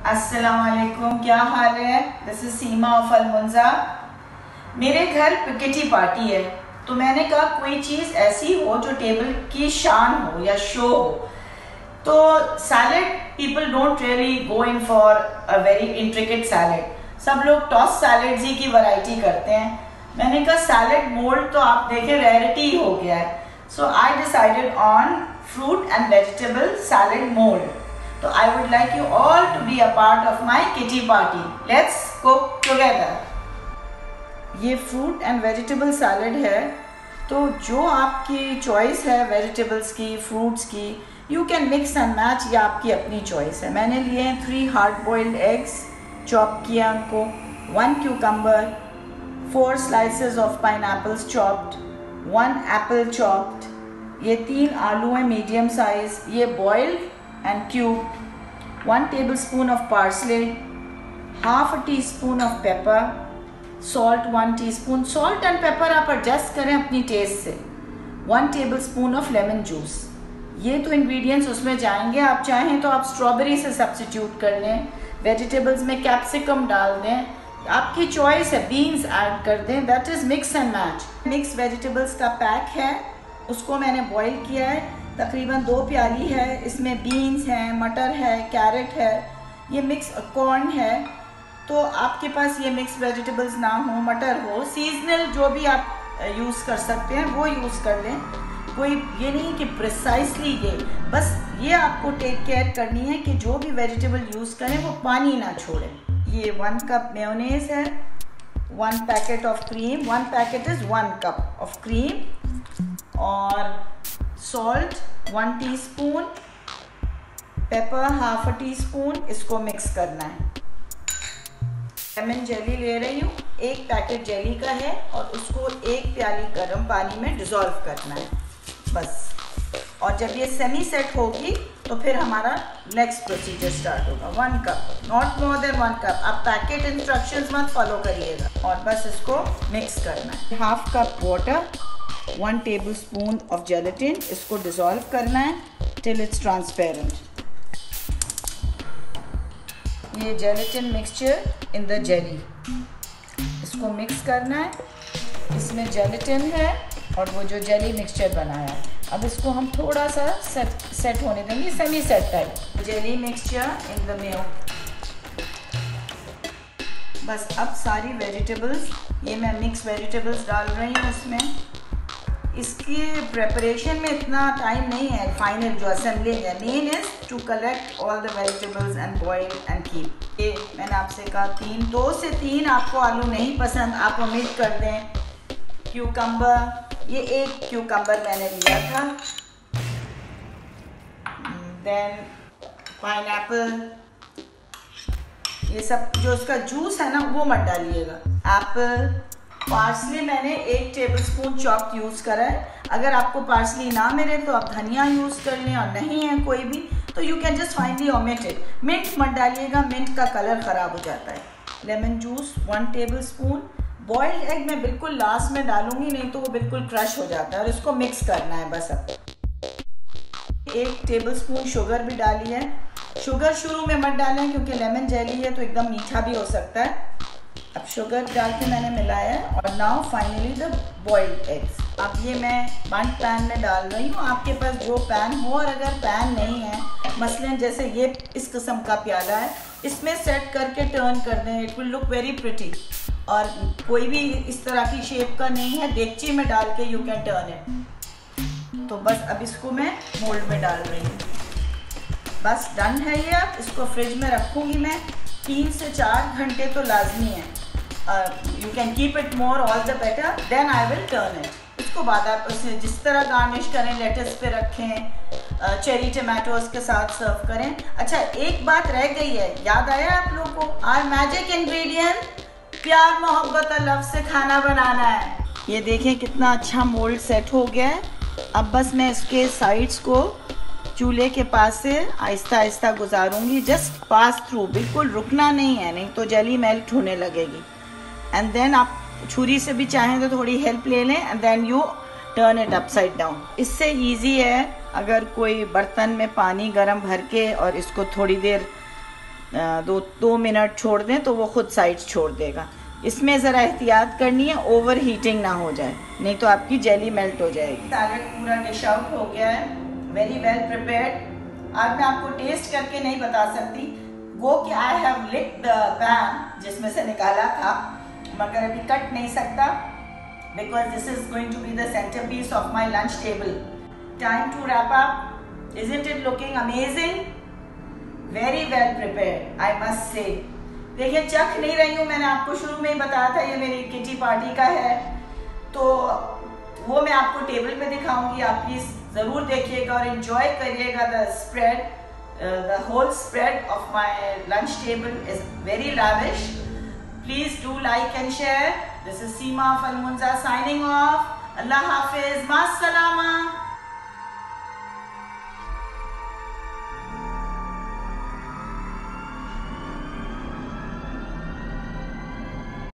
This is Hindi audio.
अस्सलामुअलैकुम, क्या हाल है। This is Seema of AlMunza। मेरे घर किटी पार्टी है, तो मैंने कहा कोई चीज़ ऐसी हो जो टेबल की शान हो या शो हो। तो salad, people don't really go in for a very intricate salad. सब लोग टॉस सैलेड्स ही की वैरायटी करते हैं। मैंने कहा सैलेड मोल्ड तो आप देखें रेयरिटी हो गया है, so I decided on fruit and vegetable salad mould. So I would like you all to be a part of my kitty party. Let's cook together. ये फ्रूट एंड वेजिटेबल सैलड है, तो जो आपकी चॉइस है वेजिटेबल्स की, फ्रूट्स की, you can mix and match, ये आपकी अपनी चॉइस है। मैंने लिए हैं 3 हार्ड बॉइल्ड एग्स, चॉप किया उनको, 1 cucumber, 4 slices of pineapples chopped, 1 apple chopped, ये 3 आलू हैं मीडियम साइज, ये boiled and cubed, 1 tablespoon of parsley, half a teaspoon of pepper, salt 1 teaspoon, salt and pepper आप adjust करें अपनी टेस्ट से, 1 tablespoon of lemon juice। ये तो ingredients उसमें जाएंगे। आप चाहें तो आप स्ट्रॉबेरी से सब्सिट्यूट कर लें, वेजिटेबल्स में कैप्सिकम डाल दें, आपकी चॉइस है, बीन्स ऐड कर दें, that is mix and match. Mix vegetables का पैक है, उसको मैंने बॉईल किया है, तकरीबन 2 प्याली है। इसमें बीन्स हैं, मटर है, कैरेट है, ये मिक्स कॉर्न है। तो आपके पास ये मिक्स वेजिटेबल्स ना हो, मटर हो, सीजनल जो भी आप यूज़ कर सकते हैं वो यूज़ कर लें। कोई ये नहीं कि प्रिसाइसली ये, बस ये आपको टेक केयर करनी है कि जो भी वेजिटेबल यूज़ करें वो पानी ना छोड़े। ये 1 कप मेयोनेज़ है, 1 packet of cream, 1 packet is 1 cup of cream, और salt 1 teaspoon, pepper half a teaspoon, इसको मिक्स करना है। लेमन जेली ले रही हूँ, 1 पैकेट जेली का है, और उसको 1 प्याली गर्म पानी में डिज़ोल्व करना है बस। और जब ये सेमी सेट होगी तो फिर हमारा नेक्स्ट प्रोसीजर स्टार्ट होगा। 1 cup, not more than 1 cup. आप पैकेट इंस्ट्रक्शंस मत फॉलो करिएगा, और बस इसको मिक्स करना है। Half cup water, 1 tablespoon of gelatin, इसको डिज़ोल्व करना है till it's transparent। ये gelatin mixture in the jelly, इसको मिक्स करना है। इसमें gelatin है और वो जो जेली मिक्सचर बनाया है, अब इसको हम थोड़ा सा सेट होने देंगे, semi set type. Jelly mixture in the mayo. बस अब सारी वेजिटेबल्स, ये मैं मिक्स वेजिटेबल्स डाल रही हूँ इसमें। इसकी प्रेपरेशन में इतना टाइम नहीं है, फाइनल जो असेंबलिंग है। Main is to collect all the vegetables and boil and keep. ये मैंने आपसे कहा 2 से 3 आपको आलू नहीं पसंद, आप ओमिट कर दें। क्यूकम्बर, ये 1 क्यूकम्बर मैंने लिया था। देन पाइनएप्पल, ये सब जो इसका जूस है ना वो मत डालिएगा। एप्पल, पार्सली मैंने 1 टेबलस्पून चॉप्ड यूज़ करा है। अगर आपको पार्सली ना मिले तो आप धनिया यूज़ कर लें, और नहीं है कोई भी तो you can just finally omit it. Mint मत डालिएगा, मिंट का कलर ख़राब हो जाता है। Lemon juice 1 tablespoon. Boiled egg मैं बिल्कुल लास्ट में डालूंगी, नहीं तो वो बिल्कुल क्रश हो जाता है, और इसको मिक्स करना है बस। अब 1 टेबलस्पून शुगर भी डाली है। शुगर शुरू में मत डालें क्योंकि लेमन जेली है तो एकदम मीठा भी हो सकता है। अब शुगर डाल के मैंने मिलाया है, और now finally the boiled eggs. अब ये मैं बंद पैन में डाल रही हूँ। आपके पास जो पैन हो, और अगर पैन नहीं है, मसलन जैसे ये इस किस्म का प्याला है, इसमें सेट करके टर्न कर दें, it will look very pretty. और कोई भी इस तरह की शेप का नहीं है, देगची में डाल के यू कैन टर्न इट। तो बस अब इसको मैं मोल्ड में डाल रही हूँ। बस डन है ये। अब इसको फ्रिज में रखूँगी मैं 3 से 4 घंटे तो लाजमी है। You can keep it more all the better, then I will turn it. उसको बाद आप उसे जिस तरह गार्निश करें, लेटस पे रखें, चेरी टमाटोज के साथ सर्व करें। अच्छा, एक बात रह गई है, याद आया आप लोगों को? आर मैजिक इंग्रेडिएंट, प्यार मोहब्बत और लव से खाना बनाना है। ये देखें कितना अच्छा मोल्ड सेट हो गया है। अब बस मैं इसके साइड्स को चूल्हे के पास से Aahista Aahista गुजारूंगी, just pass through, बिल्कुल रुकना नहीं है, नहीं तो जेली मेल्ट होने लगेगी। एंड देन आप छुरी से भी चाहें तो थोड़ी हेल्प ले लें, and then you turn it upside down. इससे इजी है, अगर कोई बर्तन में पानी गर्म भर के और इसको थोड़ी देर दो मिनट छोड़ दें तो वो खुद साइड छोड़ देगा। इसमें ज़रा एहतियात करनी है, ओवर हीटिंग ना हो जाए, नहीं तो आपकी जेली मेल्ट हो जाएगी। सैलेड पूरा डिश आउट हो गया है, वेरी वेल प्रिपेयर्ड। आज मैं आपको टेस्ट करके नहीं बता सकती, वो कि I have licked the pan जिसमें से निकाला था, मगर अभी कट नहीं सकता because this is going to be the centre piece of my lunch table. Time to wrap up. Isn't it looking amazing? Very well prepared I must say. देखिए चख नहीं रही हूँ, मैंने आपको शुरू में ही बताया था ये मेरी किटी पार्टी का है, तो वो मैं आपको टेबल पे दिखाऊंगी। आप प्लीज जरूर देखिएगा और एंजॉय करिएगा the spread. The whole spread of my lunch table is very lavish. Please do like and share. This is Seema of AlMunza signing off. Allah Hafiz. Ma salama.